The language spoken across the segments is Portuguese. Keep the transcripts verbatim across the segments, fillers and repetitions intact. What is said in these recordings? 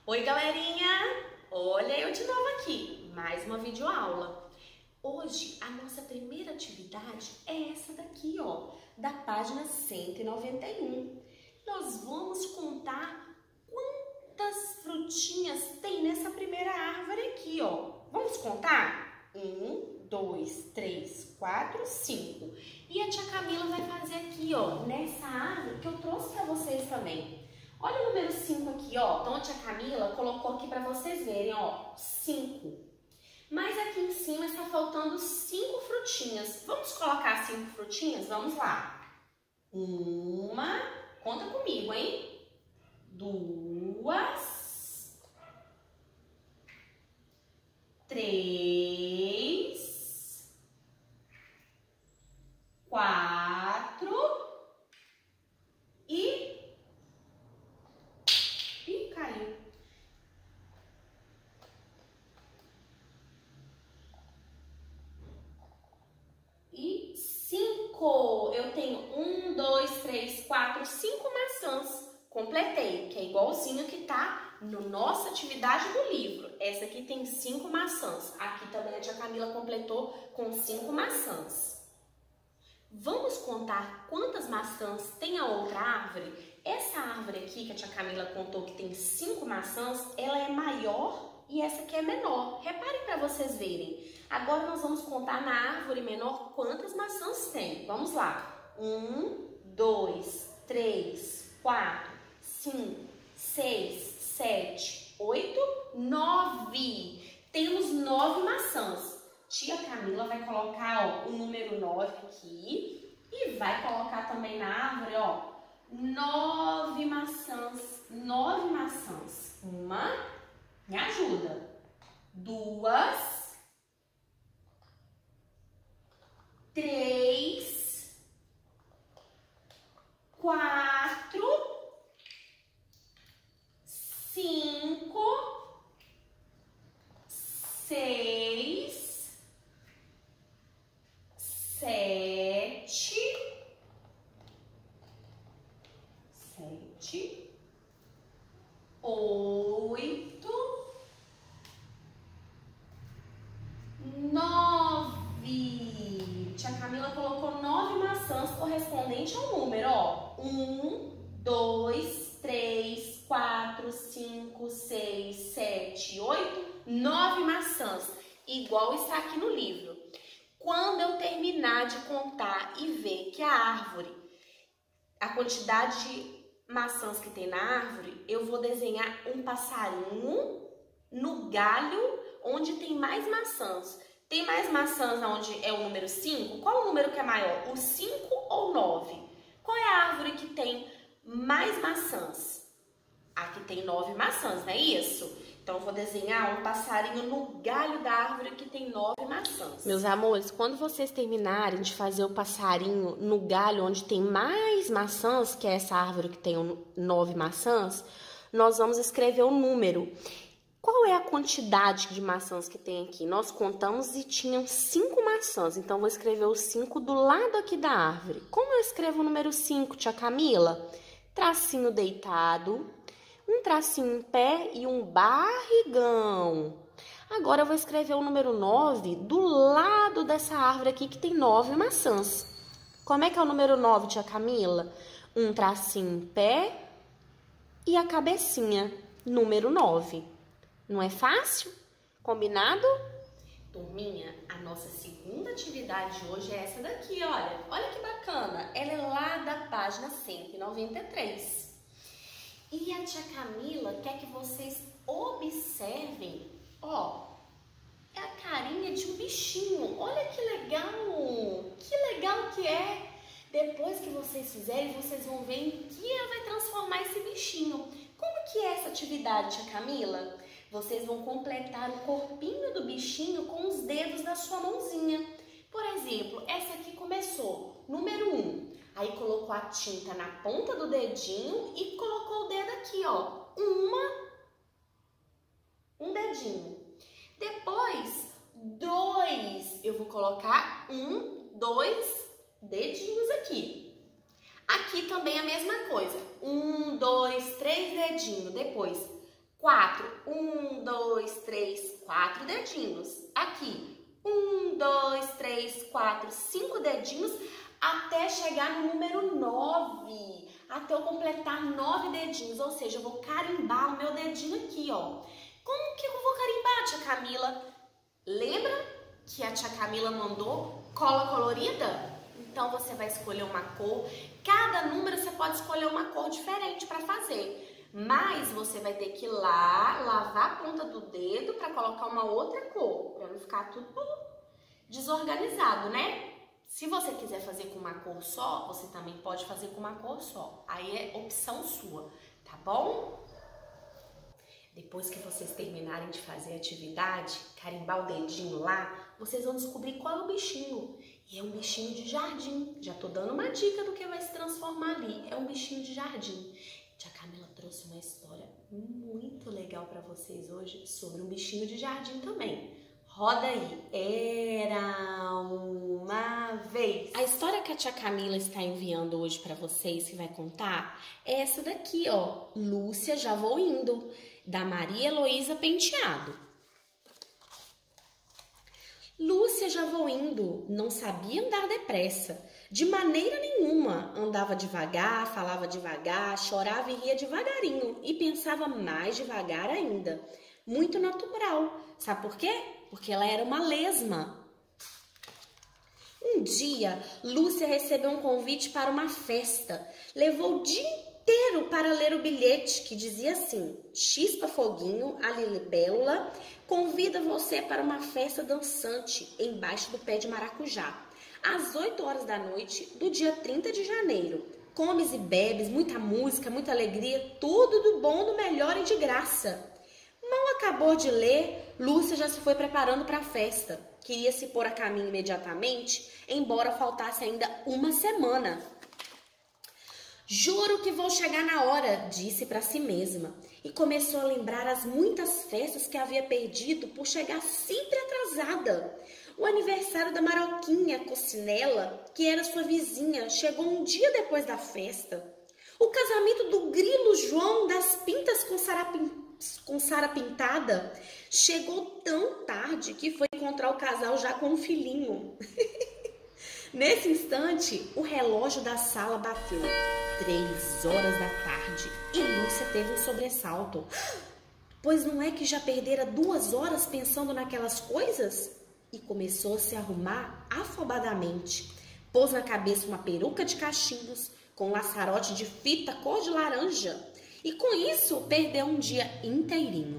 Oi, galerinha! Olha eu de novo aqui, mais uma videoaula. Hoje, a nossa primeira atividade é essa daqui, ó, da página cento e noventa e um. Nós vamos contar quantas frutinhas tem nessa primeira árvore aqui, ó. Vamos contar? Um, dois, três, quatro, cinco. E a tia Camila vai fazer aqui, ó, nessa árvore que eu trouxe pra vocês também. Olha o número cinco aqui, ó. Então a tia Camila colocou aqui pra vocês verem, ó, cinco. Mas aqui em cima está faltando cinco frutinhas. Vamos colocar cinco frutinhas? Vamos lá. Uma, conta comigo, hein? Duas, três, quatro e... Ih, caiu. E cinco. Eu tenho um, dois, três, quatro, cinco maçãs. Completei, que é igualzinho que tá na nossa atividade do livro. Essa aqui tem cinco maçãs. Aqui também a tia Camila completou com cinco maçãs. Vamos contar quantas maçãs tem a outra árvore? Essa árvore aqui que a tia Camila contou que tem cinco maçãs, ela é maior e essa aqui é menor. Reparem para vocês verem. Agora nós vamos contar na árvore menor quantas maçãs tem. Vamos lá. Um, dois, três, quatro, cinco, seis, sete, oito, nove. Temos nove maçãs. Tia Camila vai colocar, ó, o número nove aqui e vai colocar também na árvore, ó, nove maçãs. Nove maçãs. Uma, me ajuda. Duas, três, quatro, cinco, seis, sete, sete, oito, nove. Tia Camila colocou nove maçãs correspondente ao número, ó. Um, dois, três, quatro, cinco, seis, sete, oito, nove maçãs, igual está aqui no livro. Quando eu terminar de contar e ver que a árvore, a quantidade de maçãs que tem na árvore, eu vou desenhar um passarinho no galho onde tem mais maçãs. Tem mais maçãs onde é o número cinco? Qual o número que é maior? O cinco ou o nove? Qual é a árvore que tem mais maçãs? A que tem nove maçãs, não é isso? Então, eu vou desenhar um passarinho no galho da árvore que tem nove maçãs. Meus amores, quando vocês terminarem de fazer o passarinho no galho onde tem mais maçãs, que é essa árvore que tem nove maçãs, nós vamos escrever o número. Qual é a quantidade de maçãs que tem aqui? Nós contamos e tinham cinco maçãs, então vou escrever o cinco do lado aqui da árvore. Como eu escrevo o número cinco, tia Camila? Tracinho deitado, um tracinho em pé e um barrigão. Agora eu vou escrever o número nove do lado dessa árvore aqui que tem nove maçãs. Como é que é o número nove, tia Camila? Um tracinho em pé e a cabecinha, número nove. Não é fácil? Combinado? Turminha, a nossa segunda atividade de hoje é essa daqui, olha. Olha que bacana. Ela é lá da página cento e noventa e três. E a tia Camila quer que vocês observem, ó, é a carinha de um bichinho. Olha que legal, que legal que é. Depois que vocês fizerem, vocês vão ver em que ela vai transformar esse bichinho. Como que é essa atividade, tia Camila? Vocês vão completar o corpinho do bichinho com os dedos da sua mãozinha. Por exemplo, essa aqui começou, número um. Aí colocou a tinta na ponta do dedinho e colocou o dedo aqui, ó. Uma, um dedinho. Depois, dois. Eu vou colocar um, dois dedinhos aqui. Aqui também a mesma coisa. Um, dois, três dedinhos. Depois, quatro. Um, dois, três, quatro dedinhos. Aqui. Um, dois, três, quatro, cinco dedinhos até chegar no número nove. Até eu completar nove dedinhos. Ou seja, eu vou carimbar o meu dedinho aqui, ó. Como que eu vou carimbar, tia Camila? Lembra que a tia Camila mandou cola colorida? Então, você vai escolher uma cor. Cada número você pode escolher uma cor diferente para fazer. Mas você vai ter que ir lá, lavar a ponta do dedo para colocar uma outra cor. Para não ficar tudo desorganizado, né? Se você quiser fazer com uma cor só, você também pode fazer com uma cor só. Aí é opção sua, tá bom? Depois que vocês terminarem de fazer a atividade, carimbar o dedinho lá, vocês vão descobrir qual é o bichinho. E é um bichinho de jardim. Já tô dando uma dica do que vai se transformar ali. É um bichinho de jardim. Tia Camila trouxe uma história muito legal para vocês hoje sobre um bichinho de jardim também. Roda aí. Era uma vez. A história que a tia Camila está enviando hoje para vocês, que vai contar, é essa daqui, ó. Lúcia, já vou indo, da Maria Heloísa Penteado. Lúcia, já vou indo, não sabia andar depressa, de maneira nenhuma. Andava devagar, falava devagar, chorava e ria devagarinho e pensava mais devagar ainda. Muito natural. Sabe por quê? Porque ela era uma lesma. Um dia, Lúcia recebeu um convite para uma festa. Levou o dia inteiro para ler o bilhete que dizia assim: Chispa Foguinho, a Libélula, convida você para uma festa dançante embaixo do pé de maracujá, às oito horas da noite do dia trinta de janeiro. Comes e bebes, muita música, muita alegria, tudo do bom, do melhor e de graça. Mal acabou de ler, Lúcia já se foi preparando para a festa. Queria se pôr a caminho imediatamente, embora faltasse ainda uma semana. Juro que vou chegar na hora, disse para si mesma, e começou a lembrar as muitas festas que havia perdido por chegar sempre atrasada. O aniversário da Maroquinha Cocinela, que era sua vizinha, chegou um dia depois da festa. O casamento do Grilo João das Pintas com Sarapim com Sara Pintada chegou tão tarde que foi encontrar o casal já com um filhinho. Nesse instante, o relógio da sala bateu. Três horas da tarde e Lúcia teve um sobressalto. Pois não é que já perdera duas horas pensando naquelas coisas? E começou a se arrumar afobadamente. Pôs na cabeça uma peruca de cachimbos com um laçarote de fita cor de laranja. E com isso, perdeu um dia inteirinho.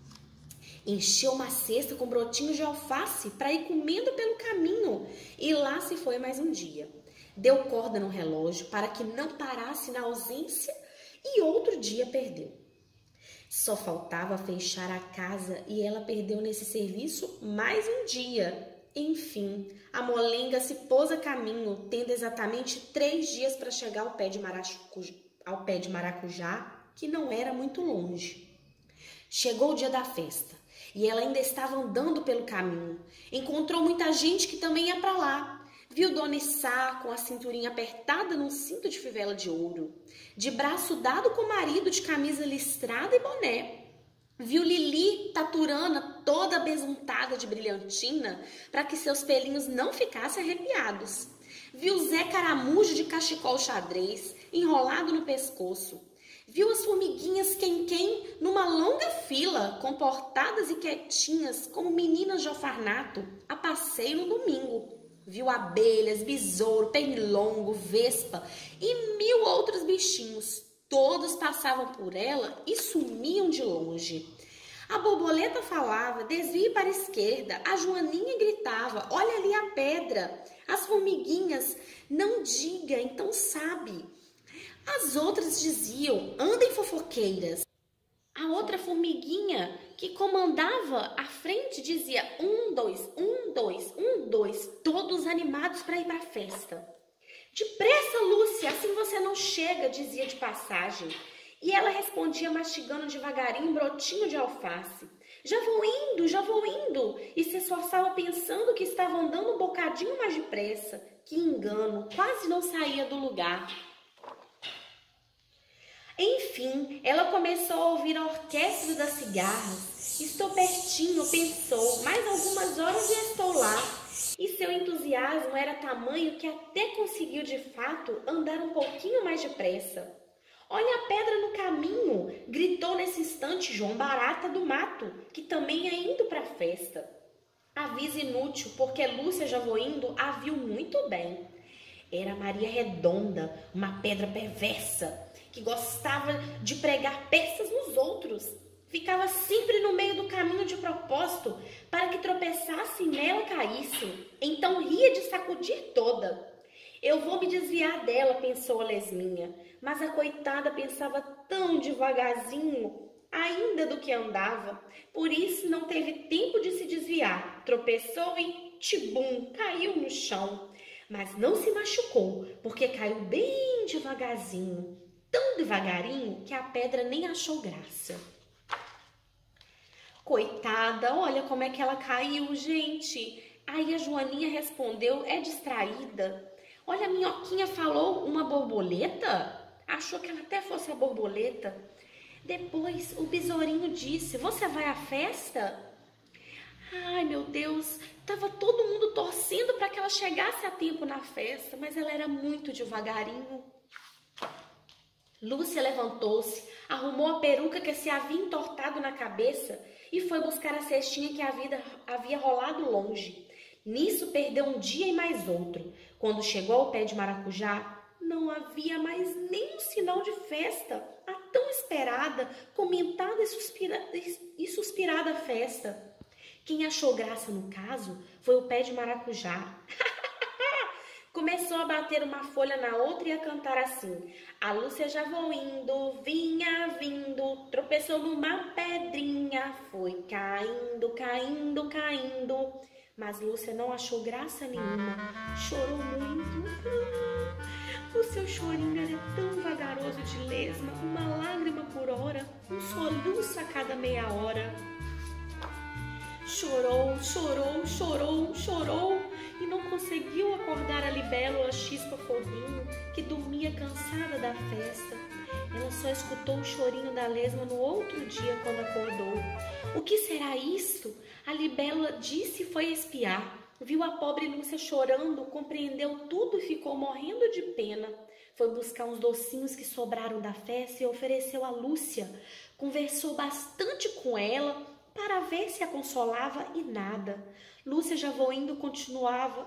Encheu uma cesta com brotinhos de alface para ir comendo pelo caminho. E lá se foi mais um dia. Deu corda no relógio para que não parasse na ausência e outro dia perdeu. Só faltava fechar a casa e ela perdeu nesse serviço mais um dia. Enfim, a molenga se pôs a caminho, tendo exatamente três dias para chegar ao pé de maracujá, ao pé de maracujá, que não era muito longe. Chegou o dia da festa e ela ainda estava andando pelo caminho. Encontrou muita gente que também ia para lá. Viu Dona Issá com a cinturinha apertada num cinto de fivela de ouro, de braço dado com o marido de camisa listrada e boné. Viu Lili Taturana toda besuntada de brilhantina para que seus pelinhos não ficassem arrepiados. Viu Zé Caramujo de cachecol xadrez enrolado no pescoço. Viu as formiguinhas quem-quem numa longa fila, comportadas e quietinhas como meninas de orfanato, a passeio no domingo. Viu abelhas, besouro, pernilongo, vespa e mil outros bichinhos. Todos passavam por ela e sumiam de longe. A borboleta falava, desvie para a esquerda. A joaninha gritava, olha ali a pedra. As formiguinhas, não diga, então sabe. As outras diziam, andem fofoqueiras. A outra formiguinha que comandava à frente dizia um, dois, um, dois, um, dois, todos animados para ir para a festa. Depressa, Lúcia, assim você não chega, dizia de passagem. E ela respondia mastigando devagarinho um brotinho de alface. Já vou indo, já vou indo. E se esforçava pensando que estava andando um bocadinho mais depressa. Que engano, quase não saía do lugar. Enfim, ela começou a ouvir a orquestra das cigarras. Estou pertinho, pensou, mais algumas horas e estou lá. E seu entusiasmo era tamanho que até conseguiu de fato andar um pouquinho mais depressa. Olha a pedra no caminho, gritou nesse instante João Barata do Mato, que também ia indo para a festa. Aviso inútil, porque Lúcia Javoindo a viu muito bem. Era Maria Redonda, uma pedra perversa, que gostava de pregar peças nos outros. Ficava sempre no meio do caminho de propósito, para que tropeçasse e nela caísse. Então ria de sacudir toda. Eu vou me desviar dela, pensou a lesminha, mas a coitada pensava tão devagarzinho, ainda do que andava, por isso não teve tempo de se desviar. Tropeçou e, tibum, caiu no chão. Mas não se machucou, porque caiu bem devagarzinho, tão devagarinho que a pedra nem achou graça. Coitada, olha como é que ela caiu, gente. Aí a Joaninha respondeu, é distraída. Olha, a minhoquinha falou uma borboleta? Achou que ela até fosse a borboleta. Depois o besourinho disse, você vai à festa? Ai, meu Deus, estava todo mundo torcendo para que ela chegasse a tempo na festa, mas ela era muito devagarinho. Lúcia levantou-se, arrumou a peruca que se havia entortado na cabeça e foi buscar a cestinha que a vida havia rolado longe. Nisso perdeu um dia e mais outro. Quando chegou ao pé de maracujá, não havia mais nenhum sinal de festa. A tão esperada, comentada e, suspira, e suspirada festa. Quem achou graça no caso foi o pé de maracujá. Começou a bater uma folha na outra e a cantar assim. A Lúcia Javoindo, vinha vindo, tropeçou numa pedrinha, foi caindo, caindo, caindo. Mas Lúcia não achou graça nenhuma, chorou muito. O seu chorinho era tão vagaroso de lesma, uma lágrima por hora, um soluço a cada meia hora. Chorou, chorou, chorou, chorou e não conseguiu acordar a libélula Chispa Foguinho, que dormia cansada da festa. Ela só escutou o chorinho da lesma no outro dia quando acordou. O que será isso? A libélula disse e foi espiar. Viu a pobre Lúcia chorando, compreendeu tudo e ficou morrendo de pena. Foi buscar uns docinhos que sobraram da festa e ofereceu a Lúcia. Conversou bastante com ela para ver se a consolava e nada. Lúcia Javoindo continuava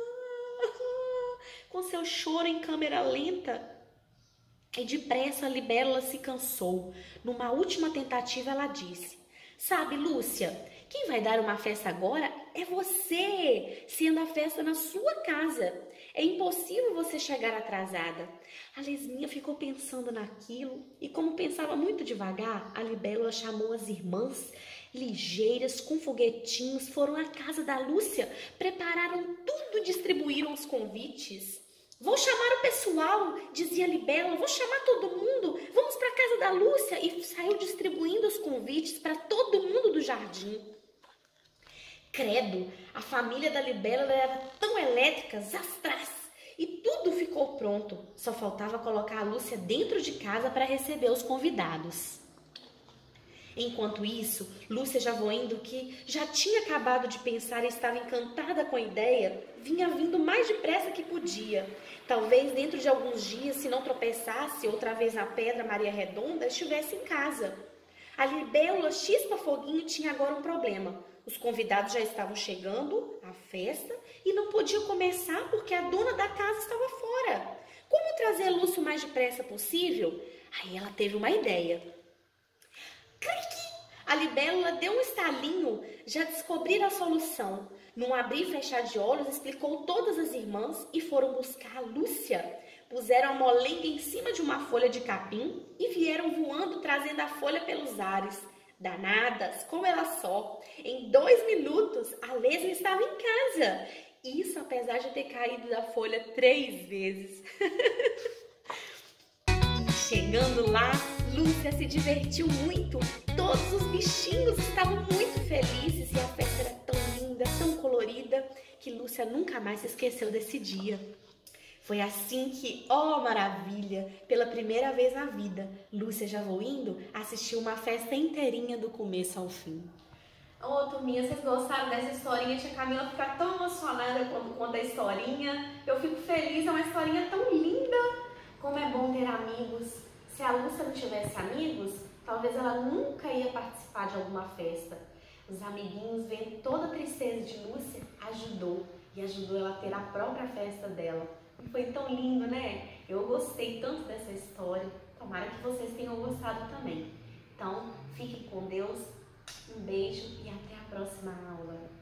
com seu choro em câmera lenta. E depressa a libélula se cansou. Numa última tentativa ela disse, sabe, Lúcia, quem vai dar uma festa agora é você, sendo a festa na sua casa. É impossível você chegar atrasada. A lesminha ficou pensando naquilo e, como pensava muito devagar, a libélula chamou as irmãs ligeiras com foguetinhos, foram à casa da Lúcia, prepararam tudo e distribuíram os convites. Vou chamar o pessoal, dizia a libélula, vou chamar todo mundo, vamos para a casa da Lúcia. E saiu distribuindo os convites para todo mundo do jardim. Credo, a família da libélula era tão elétrica, zastras, e tudo ficou pronto. Só faltava colocar a Lúcia dentro de casa para receber os convidados. Enquanto isso, Lúcia Javoindo, que já tinha acabado de pensar e estava encantada com a ideia, vinha vindo mais depressa que podia. Talvez dentro de alguns dias, se não tropeçasse outra vez na pedra Maria Redonda, estivesse em casa. A libélula Chispa Foguinho tinha agora um problema. Os convidados já estavam chegando à festa e não podiam começar porque a dona da casa estava fora. Como trazer Lúcia o mais depressa possível? Aí ela teve uma ideia. Criqui! A libélula deu um estalinho, já descobriram a solução. Num abrir e fechar de olhos, explicou todas as irmãs e foram buscar a Lúcia. Puseram a molenga em cima de uma folha de capim e vieram voando, trazendo a folha pelos ares. Danadas, como ela só. Em dois minutos, a lesma estava em casa. Isso apesar de ter caído da folha três vezes. Chegando lá, Lúcia se divertiu muito. Todos os bichinhos estavam muito felizes e a festa era tão linda, tão colorida, que Lúcia nunca mais se esqueceu desse dia. Foi assim que, ó maravilha, pela primeira vez na vida, Lúcia já vou indo, assistiu uma festa inteirinha do começo ao fim. Ô, turminha, vocês gostaram dessa historinha? Tia Camila fica tão emocionada quando conta a historinha. Eu fico feliz, é uma historinha tão linda. Como é bom ter amigos. Se a Lúcia não tivesse amigos, talvez ela nunca ia participar de alguma festa. Os amiguinhos, vendo toda a tristeza de Lúcia, ajudou. E ajudou ela a ter a própria festa dela. E foi tão lindo, né? Eu gostei tanto dessa história. Tomara que vocês tenham gostado também. Então, fique com Deus. Um beijo e até a próxima aula.